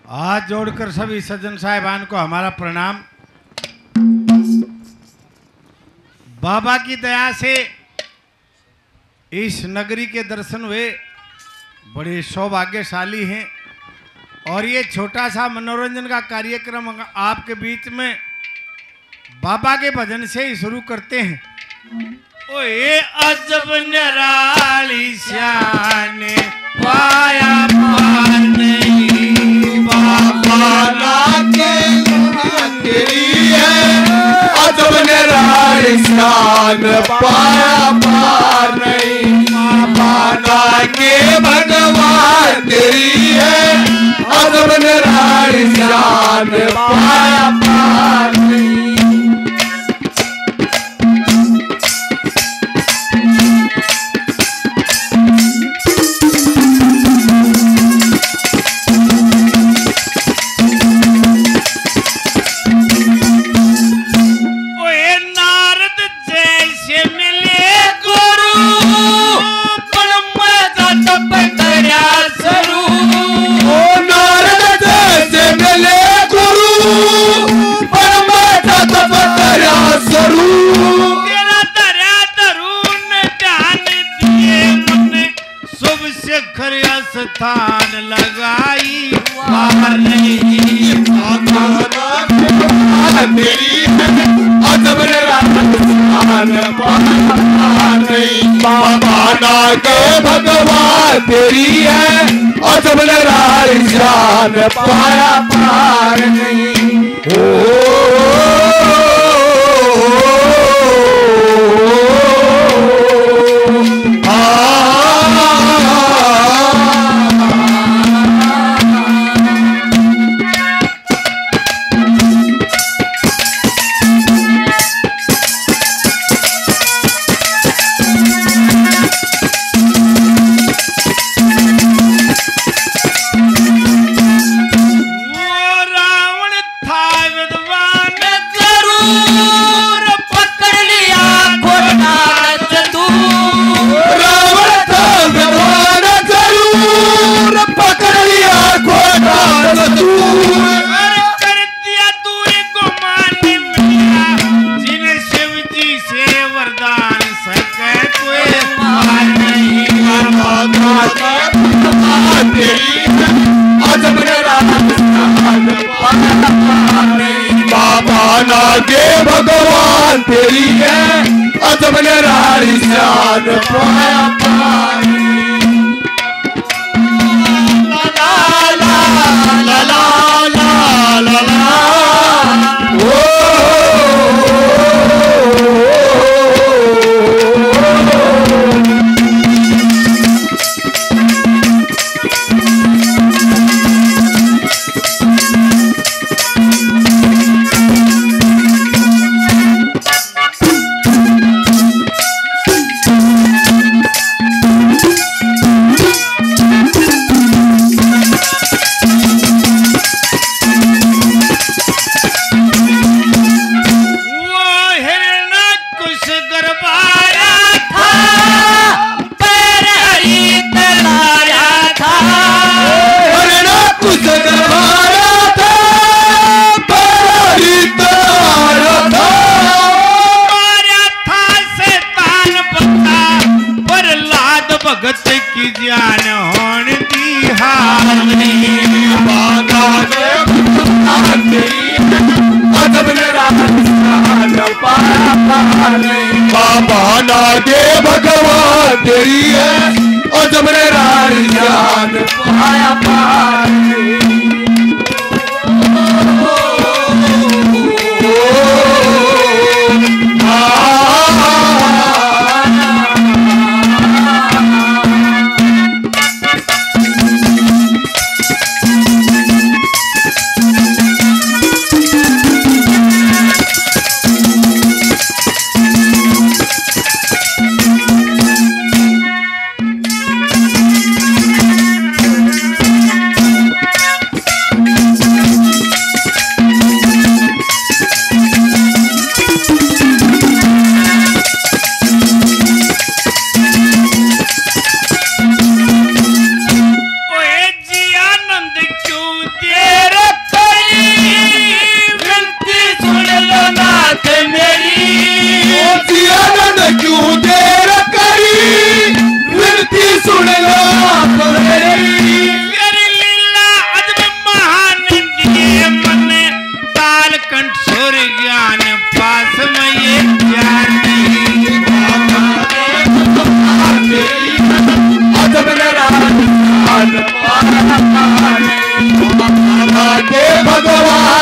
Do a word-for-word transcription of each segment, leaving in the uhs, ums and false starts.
हाथ जोड़कर सभी सज्जन साहिबान को हमारा प्रणाम। बाबा की दया से इस नगरी के दर्शन हुए, बड़े सौभाग्यशाली हैं। और ये छोटा सा मनोरंजन का कार्यक्रम आपके बीच में बाबा के भजन से ही शुरू करते हैं। ओए अजब निराली शान पाया पान तेरी है, अजब निराली शान पाया पार नहीं। बाबा के भगवान तेरी है, अजब निराली शान पाया पार नहीं। स्थान लगाई बाहर नहीं। तेरी अजब बाबा के भगवान तेरी है, अजब निराली शान पाया पार नहीं। के भगवान तेरी है, अजब निराली शान पाया पार नहीं। ला ला ला ला ला ला ला ओ भगत की जान होने दी हार नहीं। बाबा के भगवान तेरी है, अजब निराली शान पाया पार नहीं। बाबा के भगवान तेरी है, अजब निराली शान पाया पार नहीं।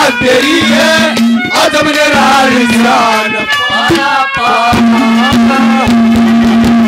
तेरी है अजब निराली शान पारा पारा